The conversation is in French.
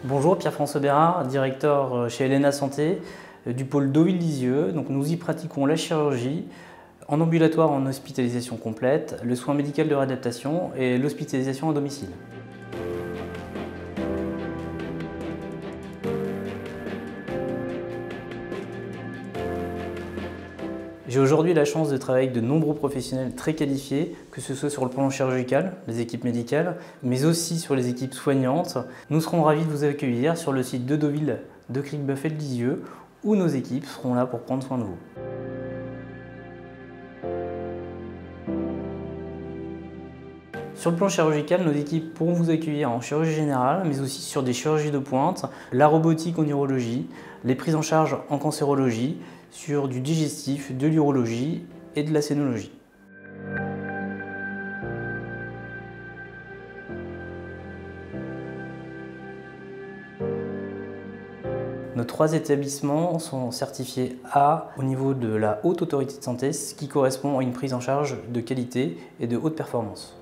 Bonjour, Pierre-François Bérard, directeur chez Helena Santé du pôle Deauville-Lisieux. Donc, nous y pratiquons la chirurgie en ambulatoire en hospitalisation complète, le soin médical de réadaptation et l'hospitalisation à domicile. J'ai aujourd'hui la chance de travailler avec de nombreux professionnels très qualifiés, que ce soit sur le plan chirurgical, les équipes médicales, mais aussi sur les équipes soignantes. Nous serons ravis de vous accueillir sur le site de Deauville, de Cricbauf et de Lisieux, où nos équipes seront là pour prendre soin de vous. Sur le plan chirurgical, nos équipes pourront vous accueillir en chirurgie générale, mais aussi sur des chirurgies de pointe, la robotique en urologie, les prises en charge en cancérologie, sur du digestif, de l'urologie et de la scénologie. Nos 3 établissements sont certifiés A au niveau de la Haute Autorité de Santé, ce qui correspond à une prise en charge de qualité et de haute performance.